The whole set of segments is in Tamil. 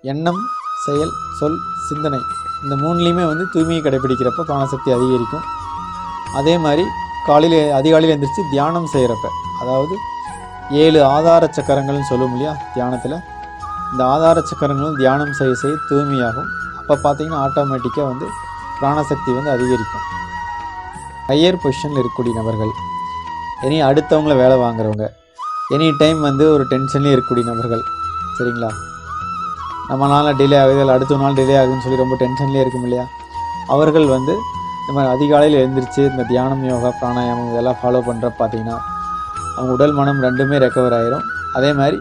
எண்ணம், செயல், சொல், சிந்தனை இந்த மூணுலேயுமே வந்து தூய்மையை கடைப்பிடிக்கிறப்ப பிராணசக்தி அதிகரிக்கும். அதே மாதிரி அதிகாலையில் எழுந்திரிச்சு தியானம் செய்கிறப்ப, அதாவது 7 ஆதார சக்கரங்கள்னு சொல்லுவோம் இல்லையா தியானத்தில், இந்த ஆதார சக்கரங்களும் தியானம் செய்ய தூய்மையாகும். அப்போ பார்த்திங்கன்னா ஆட்டோமேட்டிக்காக வந்து பிராணசக்தி வந்து அதிகரிக்கும். ஹையர் பொசிஷனில் இருக்கக்கூடிய நபர்கள், அடுத்தவங்கள வேலை வாங்குறவங்க, எனி டைம் வந்து ஒரு டென்ஷன்லேயே இருக்கக்கூடிய நபர்கள், சரிங்களா, நம்மளால் டிலே ஆகுது இல்லை அடுத்த நாள் டிலே ஆகுதுன்னு சொல்லி ரொம்ப டென்ஷன்லேயே இருக்கும் இல்லையா, அவர்கள் வந்து இந்த மாதிரி அதிகாலையில் எழுந்திரிச்சு இந்த தியானம், யோகா, பிராணாயாமம் இதெல்லாம் ஃபாலோ பண்ணுறப்ப பார்த்திங்கன்னா அவங்க உடல் மனம் ரெண்டுமே ரெக்கவர் ஆகிரும். அதே மாதிரி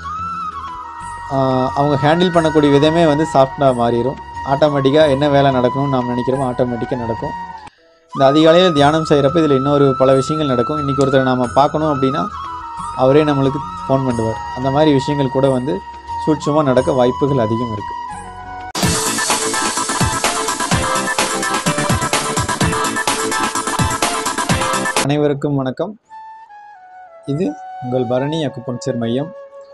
அவங்க ஹேண்டில் பண்ணக்கூடிய விதமே வந்து சாஃப்டாக மாறிடும். ஆட்டோமேட்டிக்காக என்ன வேலை நடக்கணும்னு நாம் நினைக்கிறோமோ ஆட்டோமேட்டிக்காக நடக்கும். இந்த அதிகாலையில் தியானம் செய்கிறப்ப இதில் இன்னொரு பல விஷயங்கள் நடக்கும். இன்றைக்கி ஒருத்தரை நாம் பார்க்கணும் அப்படின்னா அவரே நம்மளுக்கு ஃபோன் பண்ணுவார். அந்த மாதிரி விஷயங்கள் கூட வந்து சூட்சமாக நடக்க வாய்ப்புகள் அதிகம் இருக்குது. அனைவருக்கும் வணக்கம். இது உங்கள் பரணி அக்குபங்க்சர் மையம்,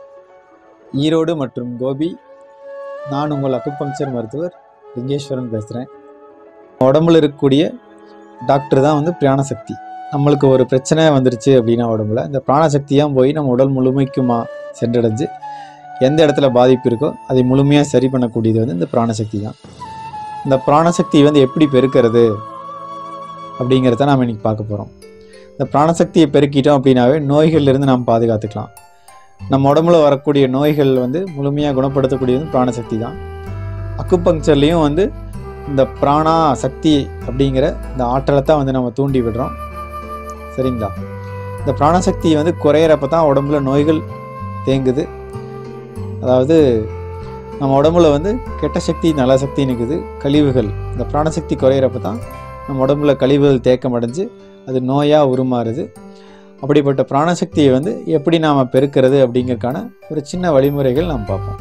ஈரோடு மற்றும் கோபி. நான் உங்கள் அக்குபங்க்சர் மருத்துவர் லிங்கேஸ்வரன் பேசுகிறேன். உடம்புல இருக்கக்கூடிய டாக்டர் தான் வந்து பிராணசக்தி. நம்மளுக்கு ஒரு பிரச்சனை வந்துருச்சு அப்படின்னா உடம்புல இந்த பிராணசக்தியாக போய் நம்ம உடல் முழுமைக்குமா சென்றடைஞ்சு எந்த இடத்துல பாதிப்பு இருக்கோ அதை முழுமையாக சரி பண்ணக்கூடியது வந்து இந்த பிராணசக்தி தான். இந்த பிராணசக்தி வந்து எப்படி பெருக்கிறது அப்படிங்கிறத நாம் இன்றைக்கி பார்க்க போகிறோம். இந்த பிராணசக்தியை பெருக்கிட்டோம் அப்படின்னாவே நோய்கள்லேருந்து நாம் பாதுகாத்துக்கலாம். நம்ம உடம்புல வரக்கூடிய நோய்கள் வந்து முழுமையாக குணப்படுத்தக்கூடியது பிராணசக்தி தான். அக்குபங்க்சர்லேயும் வந்து இந்த பிராணா சக்தி அப்படிங்கிற இந்த ஆற்றலை தான் வந்து நம்ம தூண்டி விடுறோம், சரிங்களா. இந்த பிராணசக்தி வந்து குறையிறப்ப தான் உடம்புல நோய்கள் தேங்குது. அதாவது நம்ம உடம்புல வந்து கெட்ட சக்தி நல்ல சக்தி நிற்குது, கழிவுகள். இந்த பிராணசக்தி குறையிறப்ப தான் நம்ம உடம்புல கழிவுகள் தேக்கம் அடைஞ்சு அது நோயாக உருமாறுது. அப்படிப்பட்ட பிராணசக்தியை வந்து எப்படி நாம் பெருக்கிறது அப்படிங்கிறதுக்கான ஒரு சின்ன வழிமுறைகள் நாம் பார்ப்போம்.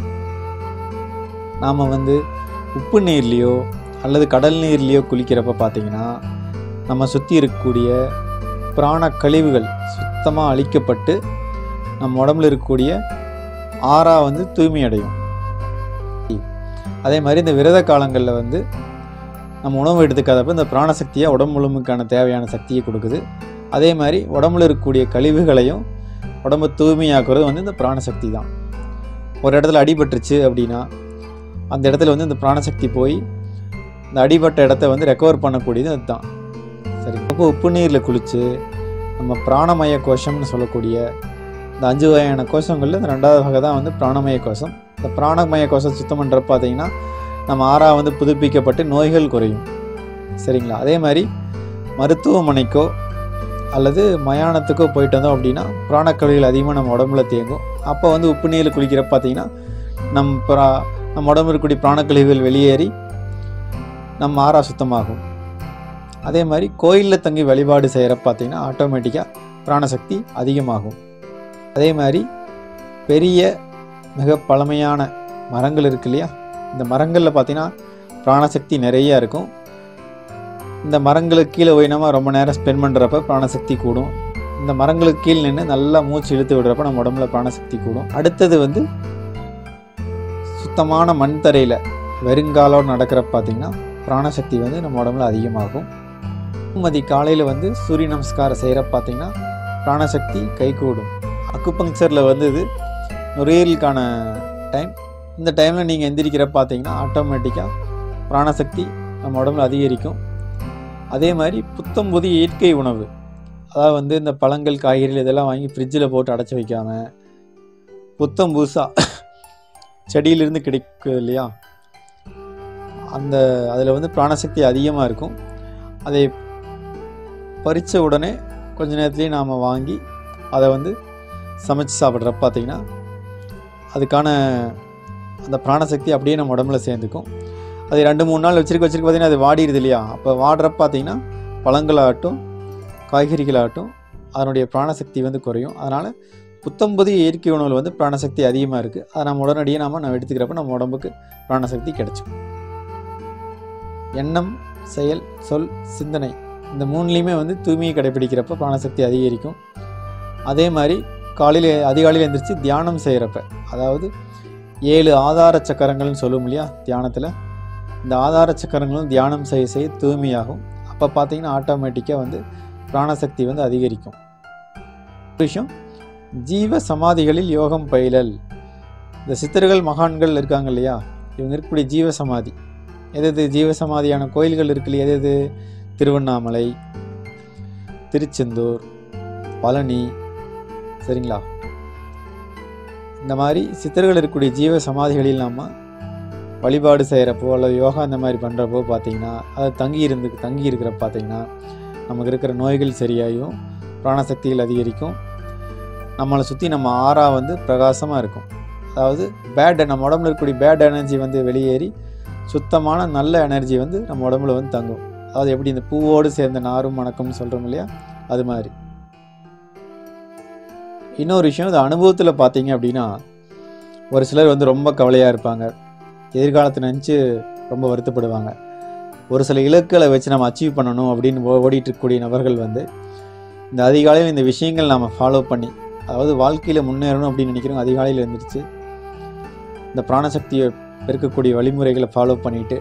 நாம் வந்து உப்பு நீர்லேயோ அல்லது கடல் நீர்லேயோ குளிக்கிறப்ப பார்த்திங்கன்னா நம்ம சுற்றி இருக்கக்கூடிய பிராண கழிவுகள் சுத்தமாக அழிக்கப்பட்டு நம்ம உடம்புல இருக்கக்கூடிய ஆறா வந்து தூய்மை அடையும். அதே மாதிரி இந்த விரத காலங்களில் வந்து நம்ம உணவு எடுத்துக்காதப்ப இந்த பிராணசக்தியை உடம்பு முழுமைக்கான தேவையான சக்தியை கொடுக்குது. அதே மாதிரி உடம்புல இருக்கக்கூடிய கழிவுகளையும் உடம்பு தூய்மையாக்குறது வந்து இந்த பிராணசக்தி தான். ஒரு இடத்துல அடிபட்டுருச்சு அப்படின்னா அந்த இடத்துல வந்து இந்த பிராணசக்தி போய் இந்த அடிபட்ட இடத்த வந்து ரெக்கவர் பண்ணக்கூடியது அதுதான், சரி. இப்போ உப்பு நீரில் குளித்து நம்ம பிராணமய கோஷம்னு சொல்லக்கூடிய இந்த 5 வகையான கோஷங்களில் இந்த 2வது வகை தான் வந்து பிராணமய கோஷம். இந்த பிராணமய கோஷம் சுத்தம் பண்ணுறப்ப பார்த்திங்கன்னா நம்ம ஆறா வந்து புதுப்பிக்கப்பட்டு நோய்கள் குறையும், சரிங்களா. அதே மாதிரி மருத்துவமனைக்கோ அல்லது மயானத்துக்கோ போயிட்டு வந்தோம் அப்படின்னா பிராணக்கழிவுகள் அதிகமாக நம்ம உடம்புல தேங்கும். அப்போ வந்து உப்பு நீரில் குளிக்கிறப்ப பார்த்திங்கன்னா நம்ம உடம்புல இருக்கக்கூடிய பிராணக்கழிவுகள் வெளியேறி நம்ம ஆறா சுத்தமாகும். அதே மாதிரி கோயிலில் தங்கி வழிபாடு செய்கிறப்ப பார்த்திங்கன்னா ஆட்டோமேட்டிக்காக பிராணசக்தி அதிகமாகும். அதே மாதிரி பெரிய மிக பழமையான மரங்கள் இருக்கு இல்லையா, இந்த மரங்களில் பார்த்திங்கன்னா பிராணசக்தி நிறையா இருக்கும். இந்த மரங்களுக்கு கீழே போய் நம்ம ரொம்ப நேரம் ஸ்பெண்ட் பண்ணுறப்ப பிராணசக்தி கூடும். இந்த மரங்களுக்கு கீழே நின்று நல்லா மூச்சு இழுத்து விடுறப்ப நம்ம உடம்புல பிராணசக்தி கூடும். அடுத்தது வந்து சுத்தமான மண் தரையில் வெறுங்காலோடு நடக்கிறப்ப பார்த்திங்கன்னா பிராணசக்தி வந்து நம்ம உடம்புல அதிகமாகும். காலையில் வந்து சூரிய நமஸ்காரம் செய்கிறப்ப பார்த்திங்கன்னா பிராணசக்தி கைகூடும். அக்குபங்க்சரில் வந்து இது நுரையீரலுக்கான டைம். இந்த டைமில் நீங்கள் எந்திரிக்கிறப்ப பார்த்தீங்கன்னா ஆட்டோமேட்டிக்காக பிராணசக்தி நம்ம உடம்புல அதிகரிக்கும். அதே மாதிரி புத்தம் புதிய இயற்கை உணவு, அதாவது வந்து இந்த பழங்கள் காய்கறிகள் இதெல்லாம் வாங்கி ஃப்ரிட்ஜில் போட்டு அடைச்சி வைக்காமல் புத்தம் புதுசாக செடியிலிருந்து கிடைக்கும் இல்லையா, அதில் வந்து பிராணசக்தி அதிகமாக இருக்கும். அதை பறித்த உடனே கொஞ்ச நேரத்துலேயே நாம் வாங்கி அதை வந்து சமைச்சு சாப்பிட்றப்ப பார்த்திங்கன்னா அதுக்கான அந்த பிராணசக்தி அப்படியே நம்ம உடம்புல சேர்ந்துக்கும். அது 2-3 நாள் வச்சிருக்க பார்த்திங்கன்னா அது வாடிடுது இல்லையா, அப்போ வாடுறப்ப பார்த்திங்கன்னா பழங்களாகட்டும் காய்கறிகளாகட்டும் அதனுடைய பிராணசக்தி வந்து குறையும். அதனால் புத்தம்புதிய இயற்கை உணவில் வந்து பிராணசக்தி அதிகமாக இருக்குது. அதை நம்ம உடனடியாக நம்ம எடுத்துக்கிறப்ப நம்ம உடம்புக்கு பிராணசக்தி கிடைச்சிக்கும். எண்ணம், செயல், சொல், சிந்தனை இந்த மூணுலேயுமே வந்து தூய்மையை கடைப்பிடிக்கிறப்ப பிராணசக்தி அதிகரிக்கும். அதே மாதிரி அதிகாலையில் எழுந்திரிச்சு தியானம் செய்கிறப்ப, அதாவது 7 ஆதார சக்கரங்கள்னு சொல்லும் இல்லையா தியானத்தில், இந்த ஆதார சக்கரங்களும் தியானம் செய்ய தூய்மையாகும். அப்போ பார்த்தீங்கன்னா ஆட்டோமேட்டிக்காக வந்து பிராணசக்தி வந்து அதிகரிக்கும். விஷயம், ஜீவ சமாதிகளில் யோகம் பயிலல். இந்த சித்தர்கள் மகான்கள் இருக்காங்க இல்லையா, இவங்க இருக்கக்கூடிய ஜீவ சமாதி, எது ஜீவசமாதியான கோயில்கள் இருக்கு இல்லையா, எது திருவண்ணாமலை, திருச்செந்தூர், பழனி, சரிங்களா, இந்த மாதிரி சித்தர்கள் இருக்கக்கூடிய ஜீவ சமாதிகளில் நாம் வழிபாடு செய்கிறப்போ அல்லது யோகா இந்த மாதிரி பண்ணுறப்போ பார்த்திங்கன்னா, அதை தங்கி இருக்கிற பார்த்திங்கன்னா நமக்கு இருக்கிற நோய்கள் சரியாகும், பிராணசக்திகள் அதிகரிக்கும், நம்மளை சுற்றி நம்ம ஆறா வந்து பிரகாசமாக இருக்கும். அதாவது நம்ம உடம்புல இருக்கக்கூடிய பேட் எனர்ஜி வந்து வெளியேறி சுத்தமான நல்ல எனர்ஜி வந்து நம்ம உடம்புல வந்து தங்கும். அதாவது எப்படி இந்த பூவோடு சேர்ந்த நாரும் மணக்கம்னு சொல்கிறோம் இல்லையா, அது மாதிரி. இன்னொரு விஷயம், இது அனுபவத்தில் பார்த்தீங்க அப்படின்னா, ஒரு சிலர் வந்து ரொம்ப கவலையாக இருப்பாங்க, எதிர்காலத்தை நினச்சி ரொம்ப வருத்தப்படுவாங்க. ஒரு சில இலக்குகளை வச்சு நம்ம அச்சீவ் பண்ணணும் அப்படின்னு ஓடிட்டு இருக்கக்கூடிய நபர்கள் வந்து இந்த அதிகாலையில் இந்த விஷயங்கள் நாம் ஃபாலோ பண்ணி, அதாவது வாழ்க்கையில் முன்னேறணும் அப்படின்னு நினைக்கிறவங்க அதிகாலையில் எழுந்திரிச்சு இந்த பிராணசக்தியை பெருக்கக்கூடிய வழிமுறைகளை ஃபாலோ பண்ணிவிட்டு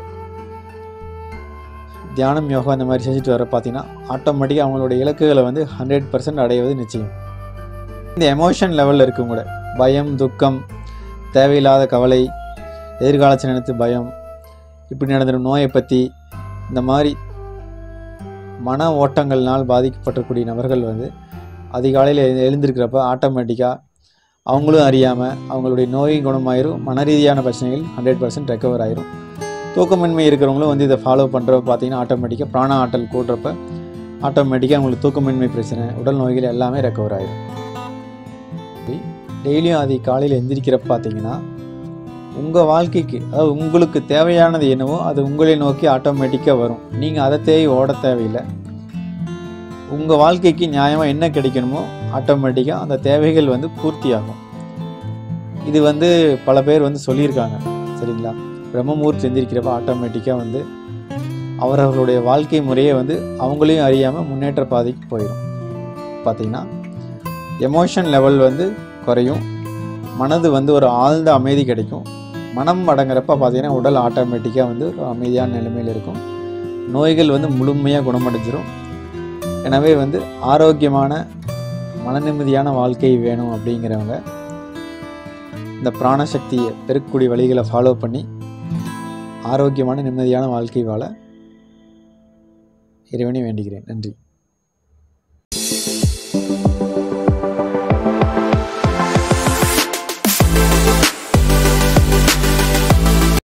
தியானம் யோகா இந்த மாதிரி செஞ்சுட்டு வர பார்த்தீங்கன்னா ஆட்டோமேட்டிக்காக அவங்களோட இலக்குகளை வந்து 100% அடைவது நிச்சயம். இந்த எமோஷன் லெவலில் இருக்கும் கூட பயம், துக்கம், தேவையில்லாத கவலை, எதிர்காலத்தை நினைத்து பயம், இப்படி நடந்துடும் நோயை பற்றி, இந்த மாதிரி மன ஓட்டங்கள்னால் பாதிக்கப்பட்டிருக்கூடிய நபர்கள் வந்து அதிகாலையில் எழுந்திருக்கிறப்ப ஆட்டோமேட்டிக்காக அவங்களும் அறியாமல் அவங்களுடைய நோய் குணமாயிரும், மன ரீதியான பிரச்சனைகள் 100% ரெக்கவர் ஆயிரும். தூக்கமின்மை இருக்கிறவங்களும் வந்து இதை ஃபாலோ பண்ணுறப்ப பார்த்தீங்கன்னா ஆட்டோமேட்டிக்காக பிராண ஆற்றல் கூட்டுறப்ப ஆட்டோமேட்டிக்காக அவங்களுக்கு தூக்கமின்மை பிரச்சனை, உடல் நோய்கள் எல்லாமே ரெக்கவர் ஆயிரும். டெய்லியும் காலையில் எந்திரிக்கிறப்ப பார்த்தீங்கன்னா உங்கள் வாழ்க்கைக்கு, அதாவது உங்களுக்கு தேவையானது என்னவோ அது உங்களை நோக்கி ஆட்டோமேட்டிக்காக வரும். நீங்கள் அதை தேடி ஓட தேவையில்லை. உங்கள் வாழ்க்கைக்கு நியாயமாக என்ன கிடைக்கணுமோ ஆட்டோமேட்டிக்காக அந்த தேவைகள் வந்து பூர்த்தியாகும். இது வந்து பல பேர் வந்து சொல்லியிருக்காங்க, சரிங்களா. பிரம்மமுகூர்த்தி எந்திரிக்கிறப்ப ஆட்டோமேட்டிக்காக வந்து அவர்களுடைய வாழ்க்கை முறையே வந்து அவங்களையும் அறியாமல் முன்னேற்ற பாதைக்கு போயிடும். பார்த்திங்கன்னா எமோஷன் லெவல் வந்து குறையும், மனது வந்து ஒரு ஆழ்ந்த அமைதி கிடைக்கும். மனம் அடங்குறப்ப பார்த்திங்கன்னா உடல் ஆட்டோமேட்டிக்காக வந்து ஒரு அமைதியான நிலைமையில் இருக்கும். நோய்கள் வந்து முழுமையாக குணமடைஞ்சிரும். எனவே வந்து ஆரோக்கியமான மன நிம்மதியான வாழ்க்கை வேணும் அப்படிங்கிறவங்க இந்த பிராணசக்தியை பெருக்கக்கூடிய வழிகளை ஃபாலோ பண்ணி ஆரோக்கியமான நிம்மதியான வாழ்க்கை வாழ இறைவனை வேண்டுகிறேன். நன்றி.